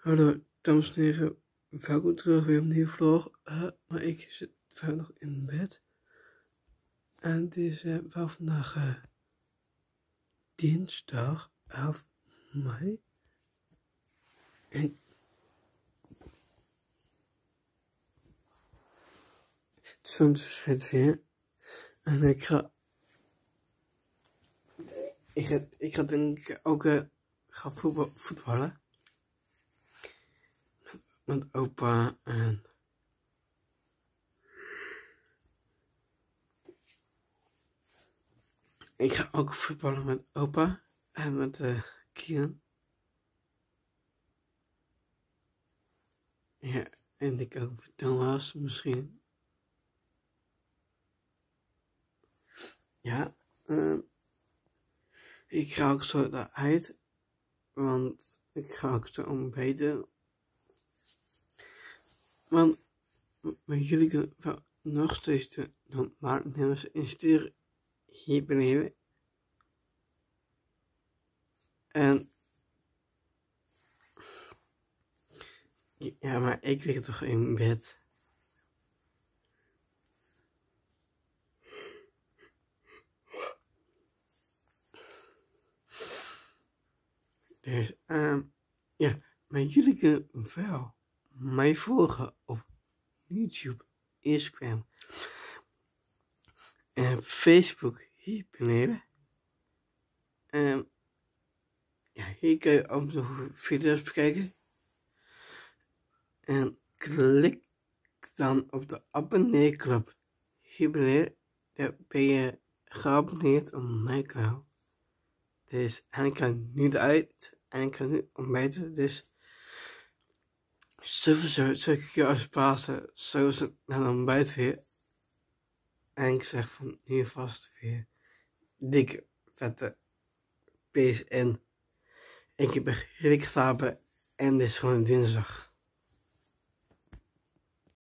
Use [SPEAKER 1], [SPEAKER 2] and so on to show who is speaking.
[SPEAKER 1] Hallo dames en heren, welkom terug weer op een nieuwe vlog. Maar ik zit verder nog in bed. En het is wel vandaag dinsdag 11 mei. En het zon schijnt weer. En ik ga denk ik ook gaan voetballen. Met opa en ik ga ook voetballen met opa en met Kian. Ja, en ik ook met Thomas misschien. Ja, ik ga ook zo eruit, want ik ga ook zo ontbijten. Want jullie kunnen wel nog steeds de normaalnemers insturen hier beneden. En ja, maar ik lig toch in bed. Dus ja, maar jullie kunnen wel mij volgen op YouTube, Instagram en Facebook hier beneden. Ja, hier kun je ook nog video's bekijken. En klik dan op de abonneerknop hier beneden. Dan ben je geabonneerd op mijn kanaal. Dus, en ik ga nu eruit en ik ga nu ontbijten. Dus sowieso zeg ik je als Pasen sowieso naar de ontbijt weer. En ik zeg van nu vast weer dikke vette peace en ik heb echt heerlijk geslapen en dit is gewoon dinsdag.